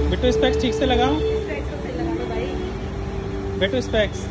बेटू स्पेक्स ठीक से लगाओ। स्पेक्स तो सही लगा लो भाई। बेटू स्पेक्स।